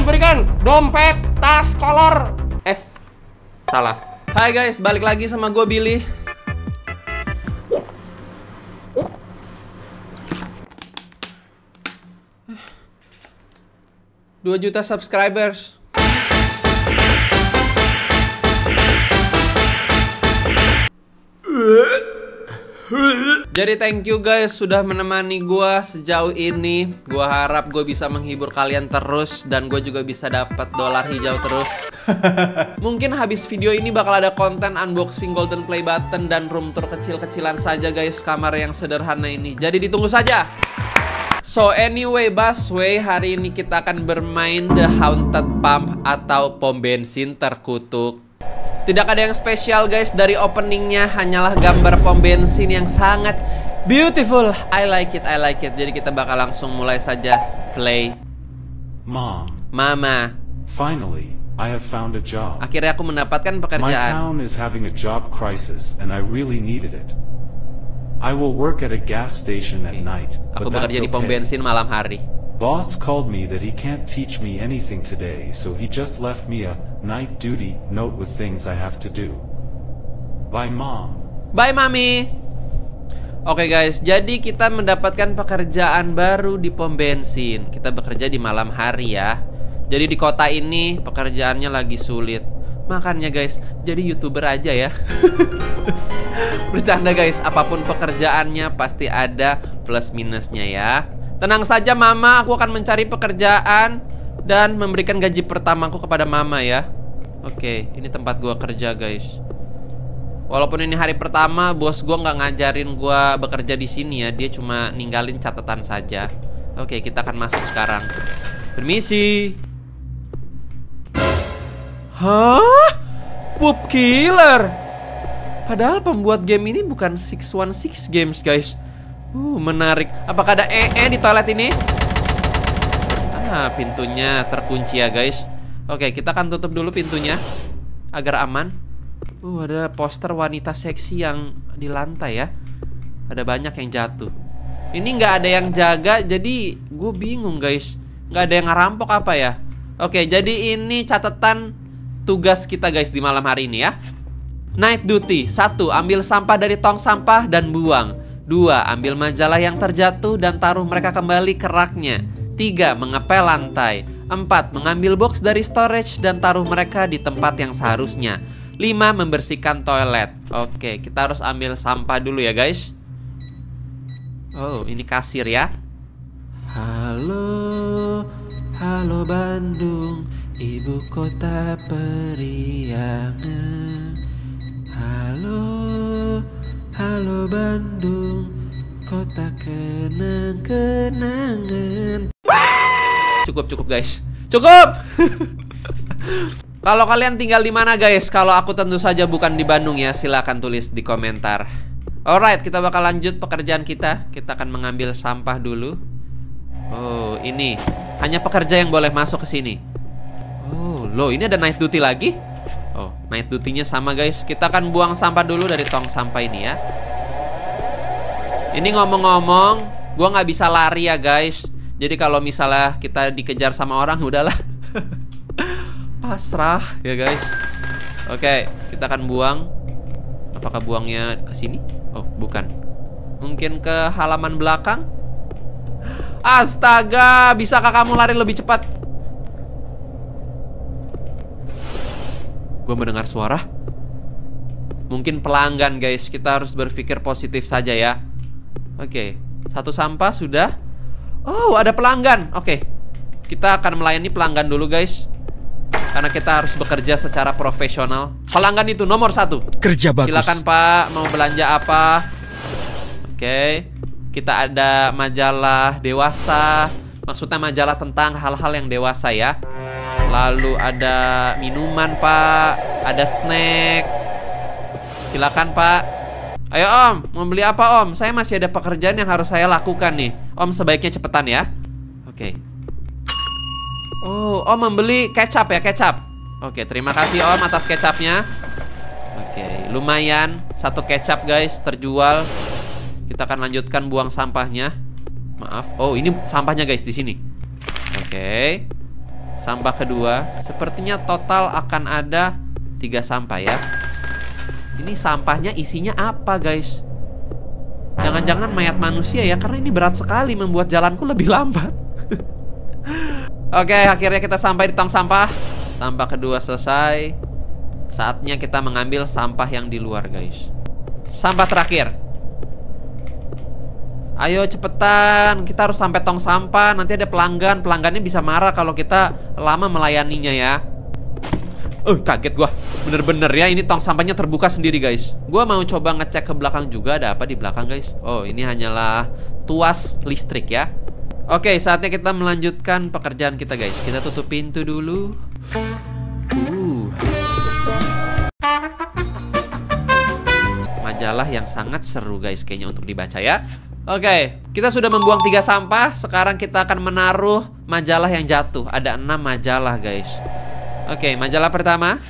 Diberikan dompet, tas, kolor. Salah. Hai guys, balik lagi sama gue Billy. Dua juta subscribers. Jadi thank you guys sudah menemani gue sejauh ini. Gue harap gue bisa menghibur kalian terus dan gue juga bisa dapat dolar hijau terus. Mungkin habis video ini bakal ada konten unboxing golden play button dan room tour kecil-kecilan saja guys, kamar yang sederhana ini. Jadi ditunggu saja. So anyway busway, hari ini kita akan bermain The Haunted Pump atau pom bensin terkutuk. Tidak ada yang spesial guys dari openingnya, hanyalah gambar pom bensin yang sangat beautiful. I like it, I like it. Jadi kita bakal langsung mulai saja. Play. Mama. Finally, I have found a job. Akhirnya aku mendapatkan pekerjaan. My town is having a job crisis and I really needed it. I will work at a gas station at night. Aku bekerja di pom bensin malam hari. Boss called me that he can't teach me anything today, so he just left me a night duty note with things I have to do. Bye, Mom. Bye, Mami. Oke guys, jadi kita mendapatkan pekerjaan baru di pom bensin. Kita bekerja di malam hari ya. Jadi di kota ini pekerjaannya lagi sulit. Makanya guys, jadi YouTuber aja ya. Bercanda guys, apapun pekerjaannya pasti ada plus minusnya ya. Tenang saja Mama, aku akan mencari pekerjaan dan memberikan gaji pertamaku kepada Mama ya. Oke, ini tempat gua kerja guys. Walaupun ini hari pertama, bos gua nggak ngajarin gua bekerja di sini ya. Dia cuma ninggalin catatan saja. Oke, kita akan masuk sekarang. Permisi. Hah? Poop killer. Padahal pembuat game ini bukan 616 Games guys. Menarik. Apakah ada di toilet ini? Pintunya terkunci ya guys. Oke, kita akan tutup dulu pintunya agar aman. Ada poster wanita seksi yang di lantai ya. Ada banyak yang jatuh. Ini nggak ada yang jaga, jadi gue bingung guys. Nggak ada yang ngerampok apa ya? Oke, jadi ini catatan tugas kita guys di malam hari ini ya. Night duty. 1. Ambil sampah dari tong sampah dan buang. 2. Ambil majalah yang terjatuh dan taruh mereka kembali ke raknya. 3. Mengepel lantai. 4. Mengambil box dari storage dan taruh mereka di tempat yang seharusnya. 5. Membersihkan toilet. Oke, kita harus ambil sampah dulu ya guys. Oh, ini kasir ya. Halo, halo Bandung, ibu kota periangan. Halo Bandung, kota kenang-kenangan. Cukup guys. Cukup. Kalau kalian tinggal di mana guys? Kalau aku tentu saja bukan di Bandung ya. Silahkan tulis di komentar. Alright, kita bakal lanjut pekerjaan kita. Kita akan mengambil sampah dulu. Oh, ini hanya pekerja yang boleh masuk ke sini. Oh, loh, ini ada night duty lagi. Oh, night duty-nya sama guys. Kita akan buang sampah dulu dari tong sampah ini ya. Ini ngomong-ngomong, gua nggak bisa lari ya guys. Jadi kalau misalnya kita dikejar sama orang, udahlah. Pasrah ya guys. Oke, kita akan buang. Apakah buangnya ke sini? Oh, bukan. Mungkin ke halaman belakang. Astaga, bisakah kamu lari lebih cepat? Gue mendengar suara. Mungkin pelanggan guys. Kita harus berpikir positif saja ya. Oke, 1 sampah sudah. Oh, ada pelanggan. Oke, kita akan melayani pelanggan dulu guys, karena kita harus bekerja secara profesional. Pelanggan itu nomor 1. Kerja bagus. Silakan Pak, mau belanja apa? Oke, kita ada majalah dewasa. Maksudnya majalah tentang hal-hal yang dewasa ya. Lalu ada minuman Pak, ada snack. Silakan Pak. Ayo Om, mau beli apa Om? Saya masih ada pekerjaan yang harus saya lakukan nih. Om sebaiknya cepetan ya. Oke. Oh, Om membeli kecap ya, kecap. Oke, terima kasih Om atas kecapnya. Oke, lumayan. 1 kecap guys, terjual. Kita akan lanjutkan buang sampahnya. Maaf. Oh, ini sampahnya guys di sini. Oke. Sampah kedua. Sepertinya total akan ada 3 sampah ya. Ini sampahnya isinya apa guys? Jangan-jangan mayat manusia ya, karena ini berat sekali membuat jalanku lebih lambat. Oke, akhirnya kita sampai di tong sampah. Sampah kedua selesai. Saatnya kita mengambil sampah yang di luar guys. Sampah terakhir. Ayo cepetan, kita harus sampai tong sampah. Nanti ada pelanggan, pelanggannya bisa marah kalau kita lama melayaninya ya. Kaget gua. Bener-bener ya, ini tong sampahnya terbuka sendiri guys. Gua mau coba ngecek ke belakang juga, ada apa di belakang guys. Oh, ini hanyalah tuas listrik ya. Oke, saatnya kita melanjutkan pekerjaan kita guys. Kita tutup pintu dulu. Majalah yang sangat seru guys kayaknya untuk dibaca ya. Oke, kita sudah membuang 3 sampah. Sekarang kita akan menaruh majalah yang jatuh. Ada 6 majalah guys. Oke, majalah pertama.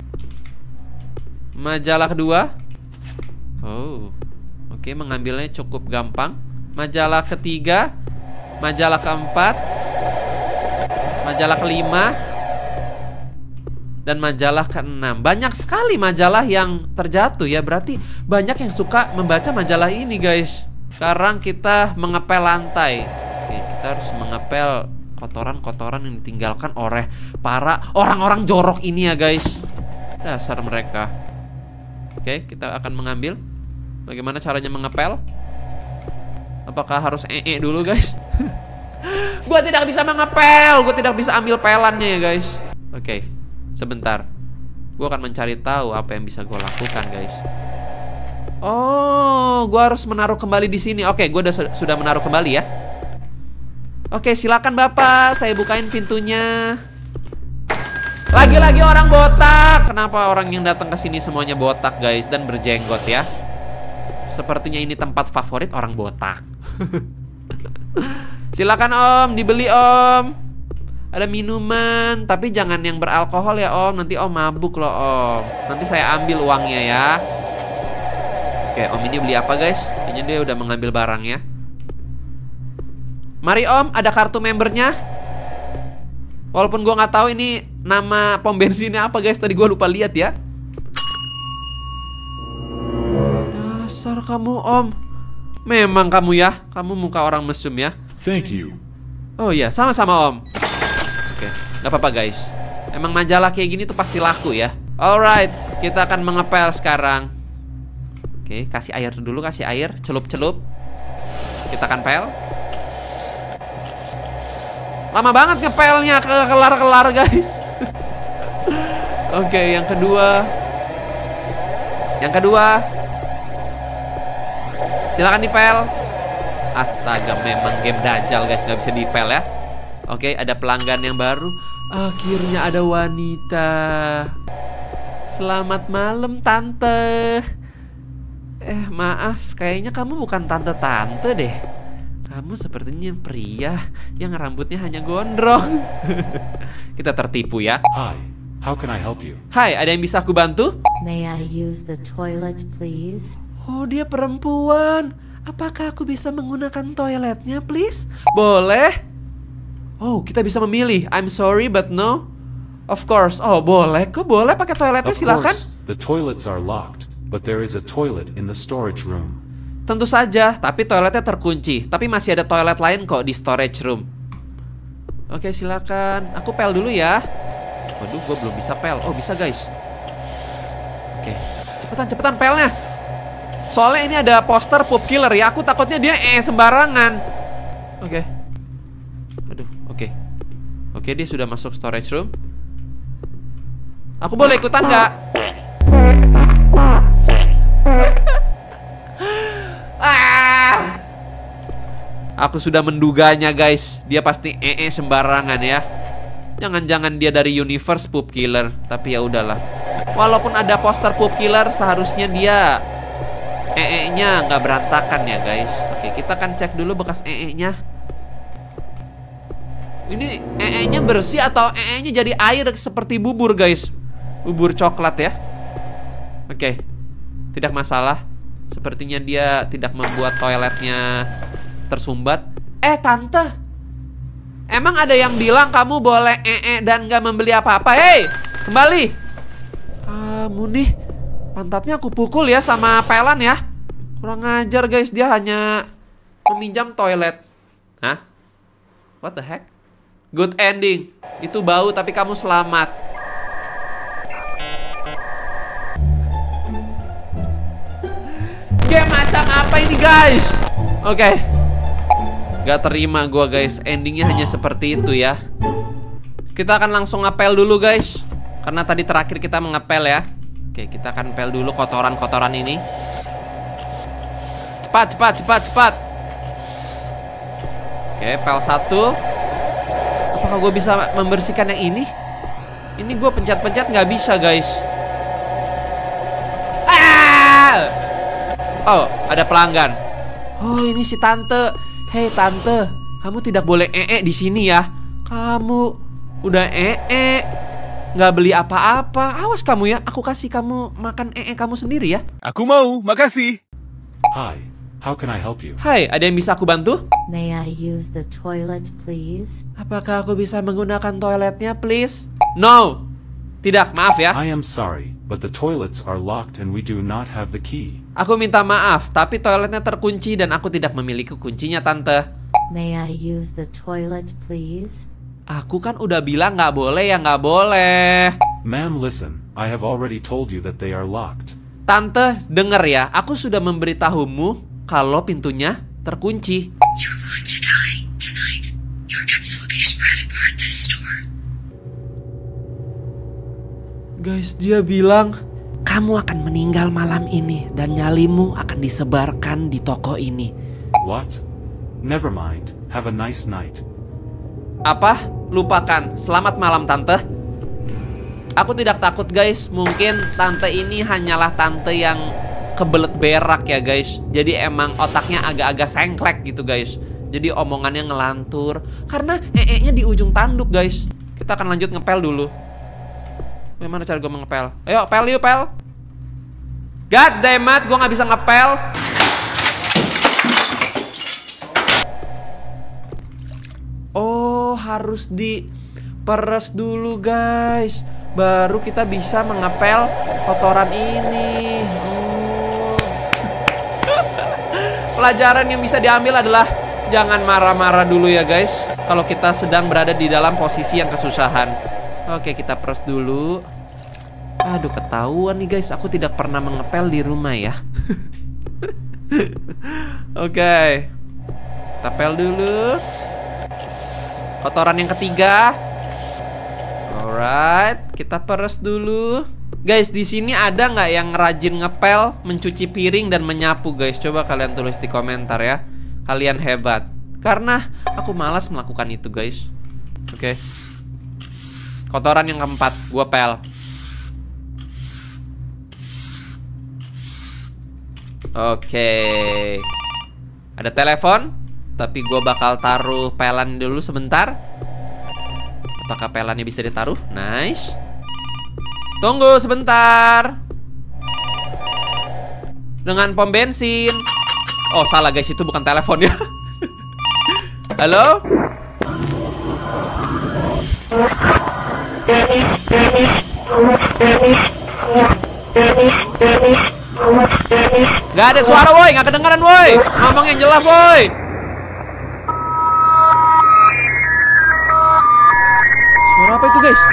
Majalah kedua. Oh, oke, mengambilnya cukup gampang. Majalah ketiga. Majalah keempat. Majalah kelima. Dan majalah keenam. Banyak sekali majalah yang terjatuh ya. Berarti banyak yang suka membaca majalah ini guys. Sekarang kita mengepel lantai. Oke, kita harus mengepel kotoran-kotoran yang ditinggalkan oleh para orang-orang jorok ini ya guys. Dasar mereka. Oke, kita akan mengambil. Bagaimana caranya mengepel? Apakah harus dulu guys? Gua tidak bisa mengepel. Gua tidak bisa ambil pelannya ya guys. Oke, sebentar. Gua akan mencari tahu apa yang bisa gua lakukan guys. Oh, gua harus menaruh kembali di sini. Oke, gua sudah menaruh kembali ya. Oke, silakan Bapak, saya bukain pintunya. Lagi-lagi orang botak. Kenapa orang yang datang ke sini semuanya botak, guys, dan berjenggot ya? Sepertinya ini tempat favorit orang botak. Silakan Om, dibeli Om. Ada minuman, tapi jangan yang beralkohol ya Om. Nanti Om mabuk loh Om. Nanti saya ambil uangnya ya. Oke, Om ini beli apa guys? Kayaknya dia udah mengambil barangnya. Mari Om, ada kartu membernya. Walaupun gue nggak tahu ini nama pom bensinnya apa guys. Tadi gue lupa lihat ya. Dasar kamu Om. Memang kamu ya. Kamu muka orang mesum ya. Thank you. Oh iya, sama-sama Om. Oke, nggak apa-apa guys. Emang majalah kayak gini tuh pasti laku ya. Alright, kita akan mengepel sekarang. Oke, kasih air dulu, kasih air. Celup-celup. Kita akan pel. Lama banget ngepelnya, kelar-kelar guys. Oke, yang kedua. Yang kedua. Silakan dipel. Astaga, memang game dajal guys, nggak bisa dipel ya. Oke, ada pelanggan yang baru. Akhirnya ada wanita. Selamat malam tante. Maaf, kayaknya kamu bukan tante-tante deh. Kamu sepertinya pria yang rambutnya hanya gondrong. Kita tertipu ya. Hi, how can I help you? Hai, ada yang bisa aku bantu? May I use the toilet, please? Oh, dia perempuan. Apakah aku bisa menggunakan toiletnya, please? Boleh. Oh, kita bisa memilih. I'm sorry, but no. Of course. Oh, boleh. Kok boleh pakai toiletnya? Of Silakan. course, the toilets are locked, but there is a toilet in the storage room. Tentu saja, tapi toiletnya terkunci. Tapi masih ada toilet lain kok di storage room. Oke, silakan. Aku pel dulu ya. Waduh, gue belum bisa pel. Oh, bisa guys. Oke, cepetan pelnya. Soalnya ini ada poster pup killer ya. Aku takutnya dia sembarangan. Oke. Aduh, oke. Oke, dia sudah masuk storage room. Aku boleh ikutan nggak? Aku sudah menduganya guys. Dia pasti sembarangan ya. Jangan-jangan dia dari universe pup killer. Tapi ya udahlah. Walaupun ada poster pup killer, seharusnya dia nya nggak berantakan ya guys. Oke, kita akan cek dulu bekas nya. Ini nya bersih atau nya jadi air seperti bubur guys. Bubur coklat ya. Oke, tidak masalah. Sepertinya dia tidak membuat toiletnya tersumbat. Tante, Emang ada yang bilang kamu boleh dan gak membeli apa-apa? Hei, kembali. Kamu nih, pantatnya aku pukul ya sama Pelan ya. Kurang ajar guys, dia hanya meminjam toilet. Hah? What the heck? Good ending. Itu bau tapi kamu selamat. Game macam apa ini guys? Oke. Gak terima gua guys, endingnya hanya seperti itu ya. Kita akan langsung ngepel dulu guys, karena tadi terakhir kita mengepel ya. Oke, kita akan pel dulu kotoran-kotoran ini. Cepat. Oke, pel 1. Apakah gue bisa membersihkan yang ini? Ini gue pencet-pencet nggak bisa guys. Oh, ada pelanggan. Oh, ini si tante. Hei tante, kamu tidak boleh di sini ya. Kamu udah nggak beli apa-apa. Awas kamu ya, aku kasih kamu makan kamu sendiri ya. Aku mau, makasih. Hi, how can I help you? Hai, ada yang bisa aku bantu? May I use the toilet, please? Apakah aku bisa menggunakan toiletnya, please? No, tidak, maaf ya. I am sorry, but the toilets are locked and we do not have the key. Aku minta maaf, tapi toiletnya terkunci dan aku tidak memiliki kuncinya, tante. May I use the toilet, please? Aku kan udah bilang nggak boleh ya nggak boleh. Ma'am, listen, I have already told you that they are locked. Tante, denger ya, aku sudah memberitahumu kalau pintunya terkunci. You're going to die tonight. Your guts will be spread apart this store. Guys, dia bilang kamu akan meninggal malam ini dan nyalimu akan disebarkan di toko ini. What? Never mind. Have a nice night. Apa? Lupakan. Selamat malam, tante. Aku tidak takut, guys. Mungkin tante ini hanyalah tante yang kebelet berak ya, guys. Jadi emang otaknya agak-agak sengklek gitu, guys. Jadi omongannya ngelantur karena nya di ujung tanduk, guys. Kita akan lanjut ngepel dulu. Gimana cara gue mengepel? Ayo, pel yuk, pel. God damn it, gue gak bisa ngepel. Oh, harus diperes dulu, guys. Baru kita bisa mengepel kotoran ini. Oh. Pelajaran yang bisa diambil adalah jangan marah-marah dulu ya, guys. Kalau kita sedang berada di dalam posisi yang kesusahan. Oke, kita peres dulu. Aduh, ketahuan nih guys, aku tidak pernah mengepel di rumah ya. Oke. Kita pel dulu. Kotoran yang ketiga. Alright, kita peres dulu. Guys, di sini ada nggak yang rajin ngepel, mencuci piring dan menyapu guys? Coba kalian tulis di komentar ya. Kalian hebat. Karena aku malas melakukan itu guys. Oke. Kotoran yang keempat, gua pel. Oke. Ada telepon, tapi gua bakal taruh pelan dulu sebentar. Apakah pelannya bisa ditaruh? Nice. Tunggu sebentar. Dengan pom bensin. Oh, salah guys, itu bukan telepon ya. Halo? Gak ada suara woi, gak kedengeran woi. Ngomong yang jelas woi. Suara apa itu guys?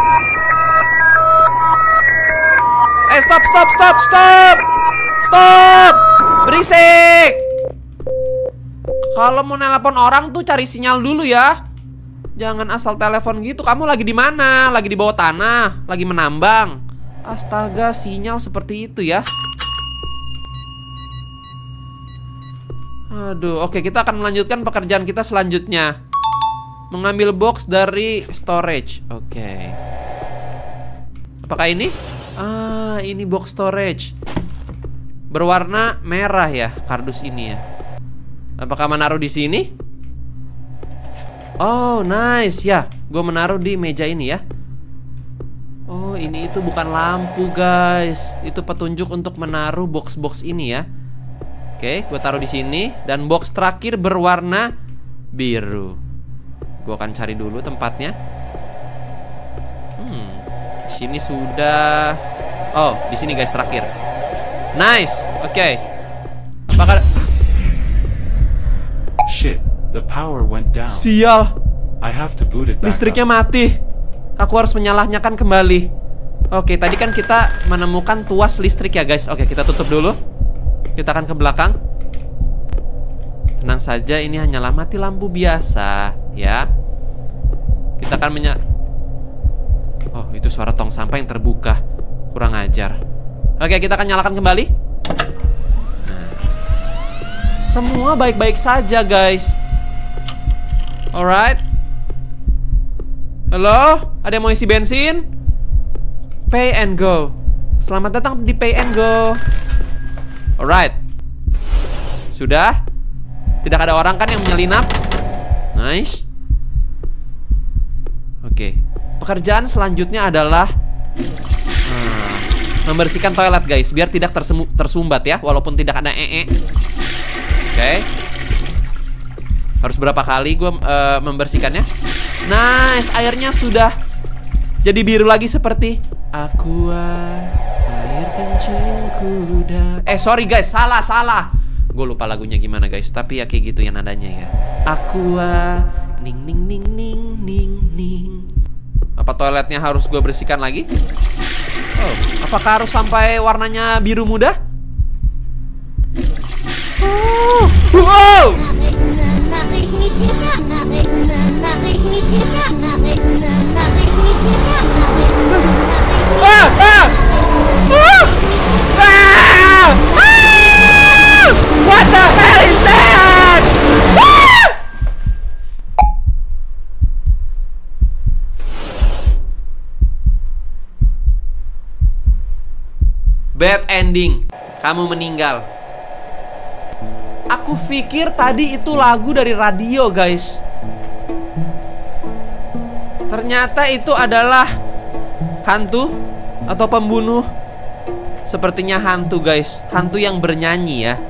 Stop. Berisik. Kalau mau nelpon orang tuh cari sinyal dulu ya. Jangan asal telepon gitu. Kamu lagi di mana? Lagi di bawah tanah? Lagi menambang? Astaga, sinyal seperti itu ya. Aduh, oke, kita akan melanjutkan pekerjaan kita selanjutnya. Mengambil box dari storage. Oke. Apakah ini? Ah, ini box storage. Berwarna merah ya, kardus ini ya. Apakah menaruh di sini? Oh, nice ya. Gue menaruh di meja ini ya. Oh, ini itu bukan lampu guys. Itu petunjuk untuk menaruh box-box ini ya. Oke, gue taruh di sini. Dan box terakhir berwarna biru. Gue akan cari dulu tempatnya. Sini sudah. Oh, di sini guys terakhir. Nice. Oke. Apakah Shit, the power went down. sial? I have to boot it back Listriknya up. mati. Aku harus menyalakannya kembali. Oke, tadi kan kita menemukan tuas listrik ya guys. Oke, kita tutup dulu. Kita akan ke belakang. Tenang saja, ini hanyalah mati lampu biasa, ya. Kita akan Oh, itu suara tong sampah yang terbuka. Kurang ajar. Oke, kita akan nyalakan kembali. Semua baik-baik saja, guys. Alright. Halo? Ada yang mau isi bensin? Pay and go. Selamat datang di Pay and go. Alright. Sudah? Tidak ada orang kan yang menyelinap? Nice. Oke. Pekerjaan selanjutnya adalah membersihkan toilet guys, biar tidak tersumbat ya, walaupun tidak ada Oke. Harus berapa kali gue membersihkannya? Nice, airnya sudah jadi biru lagi seperti Aqua, air kencing kuda. Sorry guys, salah. Gue lupa lagunya gimana guys, tapi ya kayak gitu ya nadanya ya. Aqua, ning ning ning ning ning ning. Apa toiletnya harus gue bersihkan lagi? Oh, apakah harus sampai warnanya biru muda? Oh, wow! What the hell is that? Bad ending. Kamu meninggal. Aku pikir tadi itu lagu dari radio, guys. Ternyata itu adalah hantu atau pembunuh. Sepertinya hantu, guys. Hantu yang bernyanyi ya.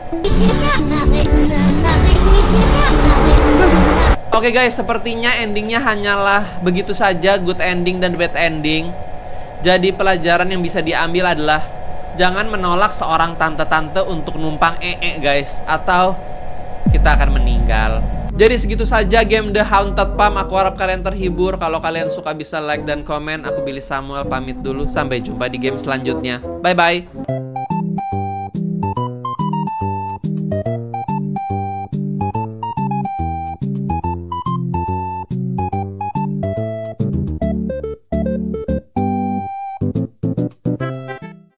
Oke guys, sepertinya endingnya hanyalah begitu saja, good ending dan bad ending. Jadi pelajaran yang bisa diambil adalah jangan menolak seorang tante-tante untuk numpang guys, atau kita akan meninggal. Jadi segitu saja game The Haunted Palm. Aku harap kalian terhibur. Kalau kalian suka bisa like dan komen. Aku Billy Samuel pamit dulu. Sampai jumpa di game selanjutnya. Bye-bye.